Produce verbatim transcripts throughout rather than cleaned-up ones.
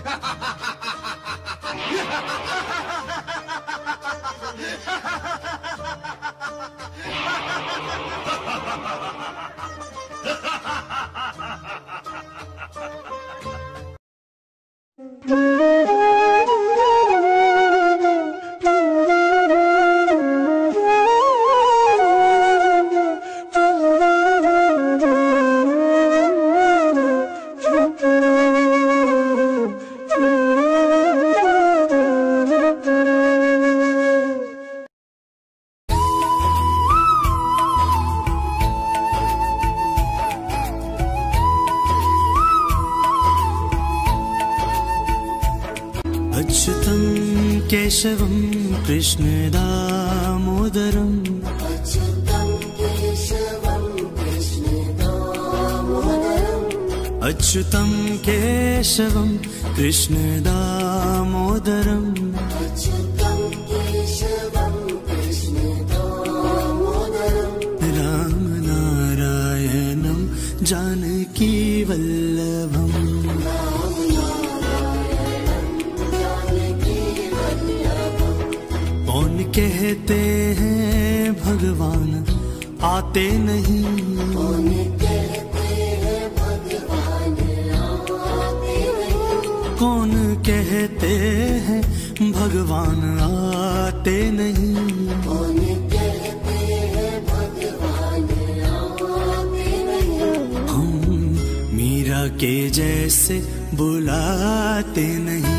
अच्युतं केशवं कृष्ण दामोदरम् अच्युतं केशवं कृष्ण दामोदरम् अच्युतं केशवं कृष्ण दामोदरम् अच्युतं केशवं कृष्ण दामोदरम् रामनारायणं जानकी वल्लभम् कौन कहते हैं भगवान आते नहीं, कौन कहते हैं भगवान आते नहीं, कौन कहते हैं भगवान आते नहीं, कौन कहते हैं भगवान आते नहीं। हम मीरा के जैसे बुलाते नहीं।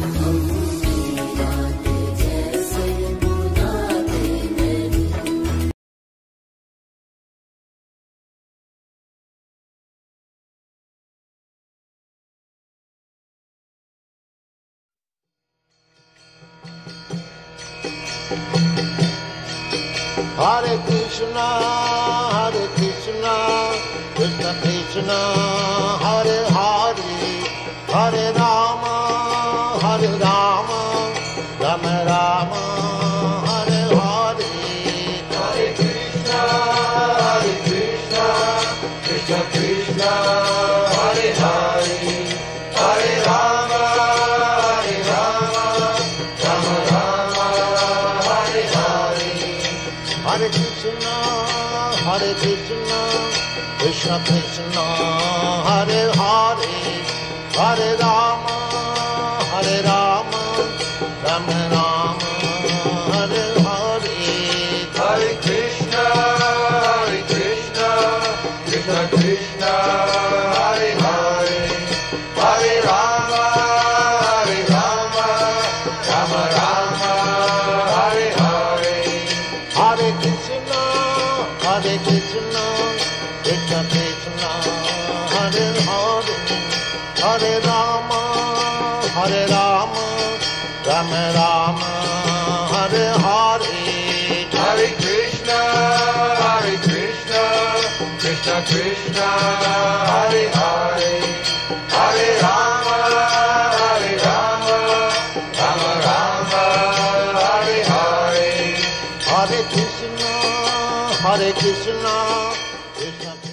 Hare Krishna, Hare Krishna, Krishna Krishna, Hare Hare, Hare Rama, Hare Rama, Rama Rama, Hare Hare. Hare Krishna, Hare Krishna, Krishna Krishna, Hare Hare, Hare Rama, Hare Rama, Rama Rama, Hare Hare. Hare Krishna, Hare Krishna, Krishna Krishna, Hare Hare, Hare Rama, Hare Rama, Rama Rama, Hare Hare. Hare Krishna, Hare Krishna, Krishna Krishna, Hare Hare, Hare Rama, Hare Rama, Rama Rama, Hare Hare. Hare Krishna, Hare Krishna, Krishna Krishna, Hare Hare, Hare Rama, Hare Rama, Rama Rama, Hare Hare. Hare Krishna, Hare Krishna, Krishna Krishna, Hare Hare, Hare Rama, Hare Rama, Rama Rama, Hare Hare. Hare Krishna, Hare Krishna, Krishna